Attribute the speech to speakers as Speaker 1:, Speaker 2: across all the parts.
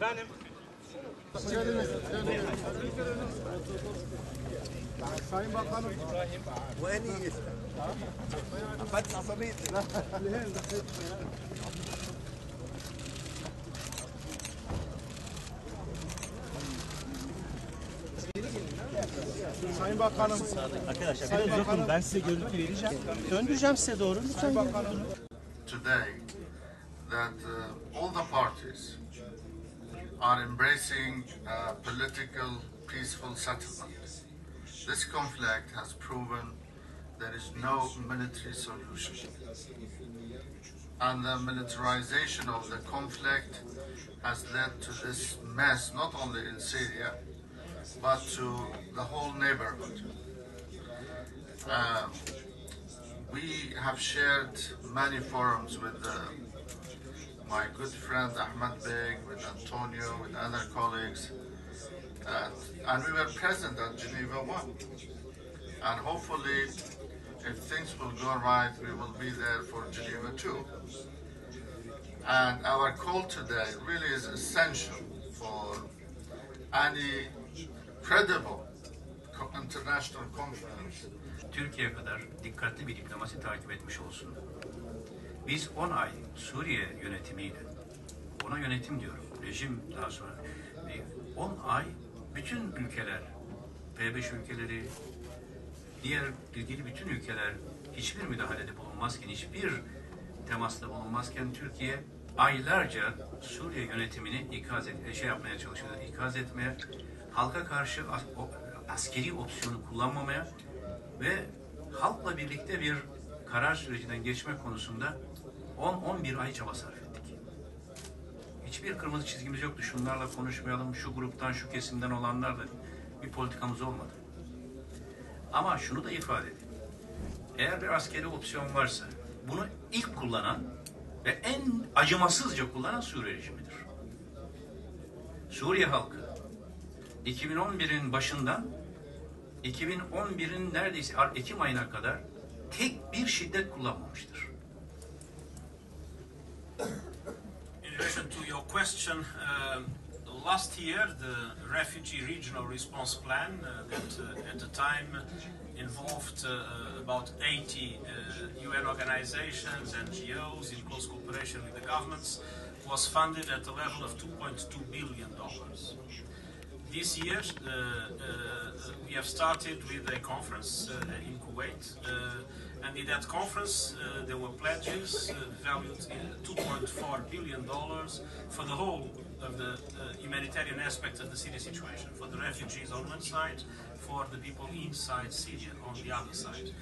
Speaker 1: Efendim?
Speaker 2: Sayın Bakanım.
Speaker 3: Bu en iyisi. Fatih asabiyet.
Speaker 2: Sayın Bakanım.
Speaker 1: Arkadaşlar biraz uzatın. Ben size görüntü vereceğim. Döndüreceğim size doğru. Lütfen.
Speaker 4: Today that all the parties are embracing a political peaceful settlement. This conflict has proven there is no military solution. And the militarization of the conflict has led to this mess not only in Syria but to the whole neighborhood. We have shared many forums with my good friend Ahmed Beg, with Antonio, with other colleagues, and we were present at Geneva 1. And hopefully, if things will go right, we will be there for Geneva 2. And our call today really is essential for any credible international conference.
Speaker 5: Türkiye kadar dikkatli bir diplomasi takip etmiş olsun. Biz 10 ay Suriye yönetimiyle, ona yönetim diyorum, rejim daha sonra, 10 ay bütün ülkeler, P5 ülkeleri, diğer ilgili bütün ülkeler hiçbir müdahalede bulunmazken, hiçbir temasta bulunmazken Türkiye aylarca Suriye yönetimini yapmaya çalışıyordu, ikaz etmeye, halka karşı askeri opsiyonu kullanmamaya ve halkla birlikte bir karar sürecinden geçme konusunda 10-11 ay çaba sarf ettik. Hiçbir kırmızı çizgimiz yoktu. Şunlarla konuşmayalım, şu gruptan, şu kesimden olanlarla bir politikamız olmadı. Ama şunu da ifade edeyim. Eğer bir askeri opsiyon varsa bunu ilk kullanan ve en acımasızca kullanan Suriye rejimidir. Suriye halkı 2011'in başından 2011'in neredeyse Ekim ayına kadar tek bir şiddet kullanmamıştır.
Speaker 6: In relation to your question, last year the Refugee Regional Response Plan that at the time involved about 80 UN organizations, NGOs in close cooperation with the governments was funded at a level of $2.2 billion. This year, we have started with a conference in Kuwait, and in that conference there were pledges valued in $2.4 billion for the whole of the humanitarian aspect of the Syria situation, for the refugees on one side, for the people inside Syria on the other side.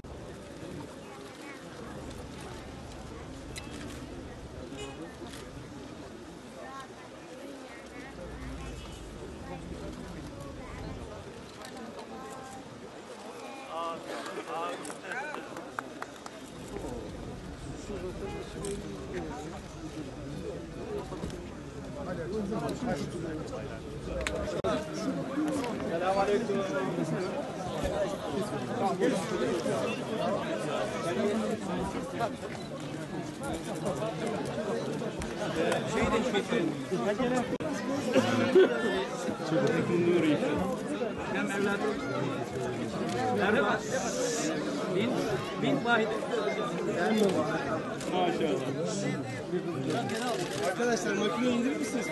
Speaker 2: Selamünaleyküm.
Speaker 7: Merhaba. Bin vahide.
Speaker 2: Maşallah. Arkadaşlar makine indirir misiniz?